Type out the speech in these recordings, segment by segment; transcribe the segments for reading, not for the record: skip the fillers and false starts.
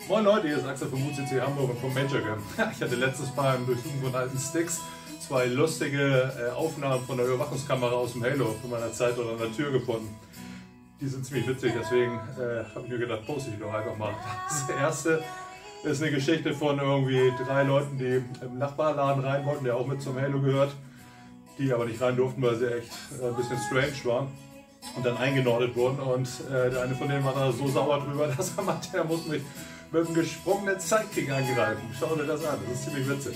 Moin Leute, hier ist Axel vom UCC Hamburg und vom Major Game. Ich hatte letztes Mal im Durchsuchen von alten Sticks zwei lustige Aufnahmen von der Überwachungskamera aus dem Halo von meiner Zeit oder an der Tür gefunden. Die sind ziemlich witzig, deswegen habe ich mir gedacht, poste ich die doch einfach mal. Das erste ist eine Geschichte von irgendwie 3 Leuten, die im Nachbarladen rein wollten, der auch mit zum Halo gehört, die aber nicht rein durften, weil sie echt ein bisschen strange waren und dann eingenordet wurden. Und der eine von denen war da so sauer drüber, dass er meinte, er muss mich mit einem gesprungenen Sidekick angreifen. Schau dir das an, das ist ziemlich witzig.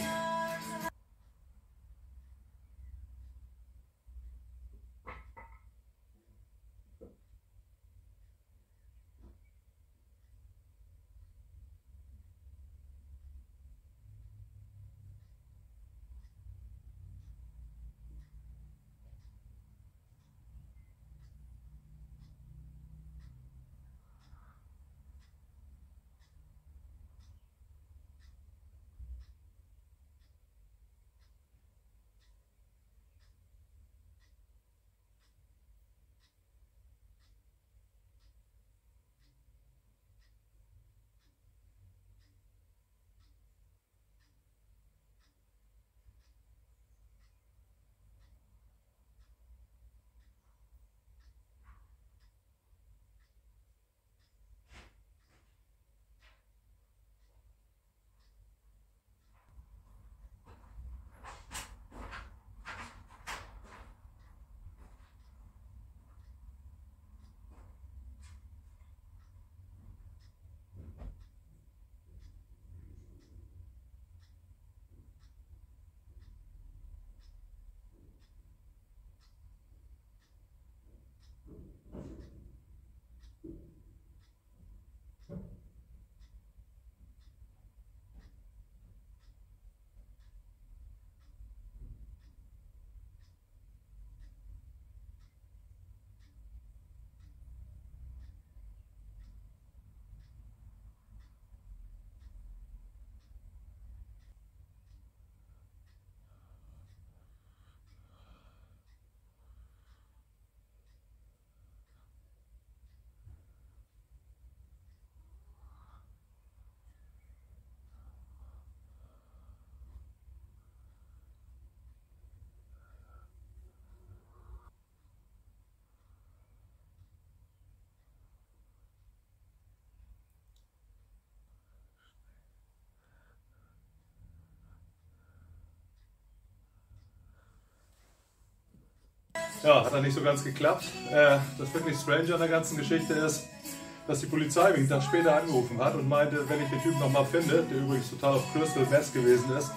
Ja, hat dann nicht so ganz geklappt. Das wirklich Strange an der ganzen Geschichte ist, dass die Polizei mich einen Tag später angerufen hat und meinte, wenn ich den Typen nochmal finde, der übrigens total auf Crystal Meth gewesen ist,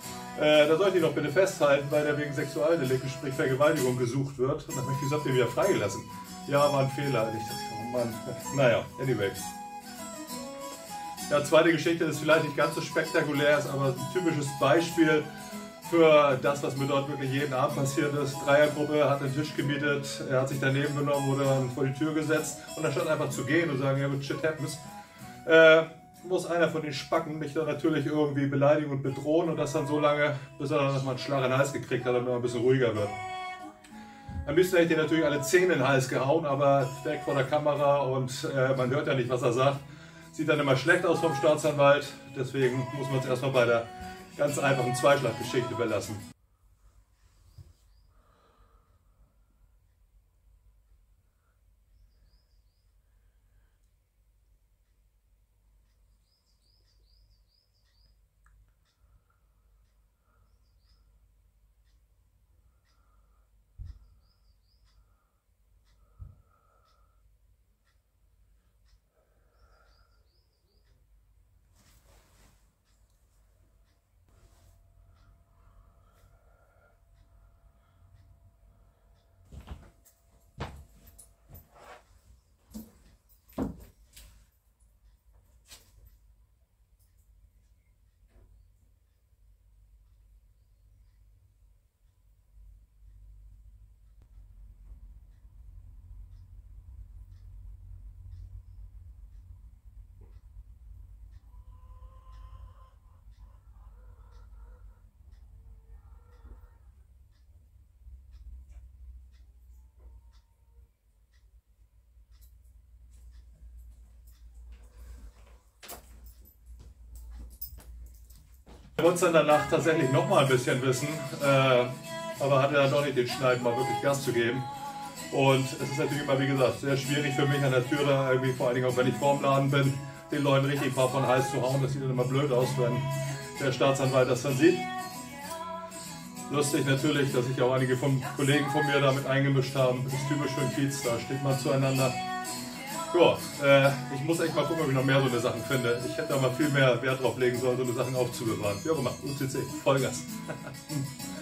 da soll ich ihn doch bitte festhalten, weil der wegen Sexualdelikten, sprich Vergewaltigung, gesucht wird. Und dann habe ich gesagt, den wieder freigelassen. Ja, war ein Fehler. Ich dachte, oh Mann, naja, anyway. Ja, zweite Geschichte ist vielleicht nicht ganz so spektakulär, ist aber ein typisches Beispiel für das, was mir dort wirklich jeden Abend passiert ist. Dreiergruppe hat einen Tisch gemietet, er hat sich daneben genommen, wurde dann vor die Tür gesetzt und anstatt einfach zu gehen und sagen, ja, shit happens, muss einer von den Spacken mich dann natürlich irgendwie beleidigen und bedrohen und das dann so lange, bis er dann mal einen Schlag in den Hals gekriegt hat, damit er ein bisschen ruhiger wird. Am liebsten hätte ich dir natürlich alle Zähne in den Hals gehauen, aber weg vor der Kamera und man hört ja nicht, was er sagt. Sieht dann immer schlecht aus vom Staatsanwalt, deswegen muss man es erstmal bei der ganz einfachen Zweischlaggeschichte belassen. Wir wollten dann danach tatsächlich noch mal ein bisschen wissen, aber hatte dann doch nicht den Schneid, mal wirklich Gas zu geben. Und es ist natürlich immer, wie gesagt, sehr schwierig für mich an der Tür da irgendwie, vor allen Dingen auch wenn ich vorm Laden bin, den Leuten richtig ein paar von Hals zu hauen. Das sieht dann immer blöd aus, wenn der Staatsanwalt das dann sieht. Lustig natürlich, dass sich auch einige Kollegen von mir damit eingemischt haben. Das ist typisch für den Kiez, da steht man zueinander. Ja, ich muss echt mal gucken, ob ich noch mehr so eine Sachen finde. Ich hätte da mal viel mehr Wert drauf legen sollen, so eine Sachen aufzubewahren. Wie auch immer, UCC, Vollgas.